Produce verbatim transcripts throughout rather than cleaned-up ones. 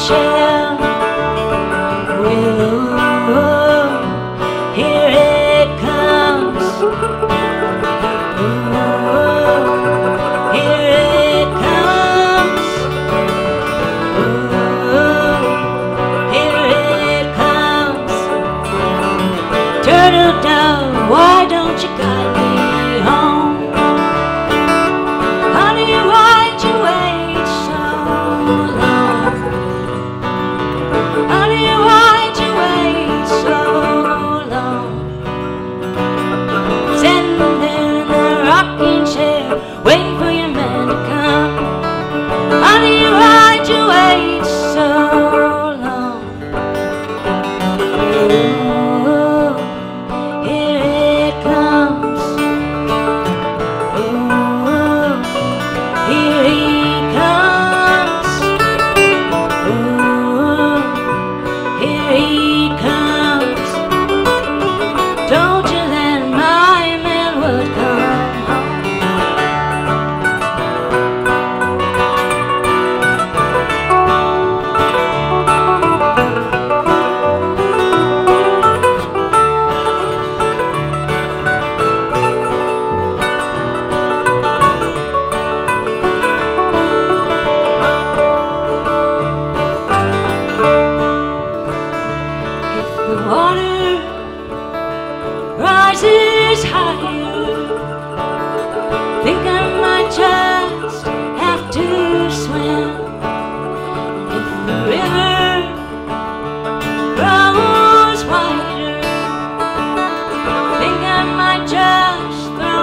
shell. Whoa, here it comes. Whoa, here it comes. Whoa, here it comes. Turtle dove, why don't you guide me home? Honey, why'd you wait so long? Honey, why'd you wait so long? Sitting there in the rocking chair, waiting for your man to come. Honey, why'd you wait so long? Oh, here it comes. Oh, here he comes. Oh, here he comes. Told you that my man would come home. If the water rises higher, think I might just have to swim. If the river grows wider, think I might just throw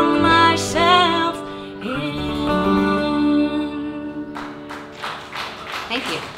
myself in. Thank you.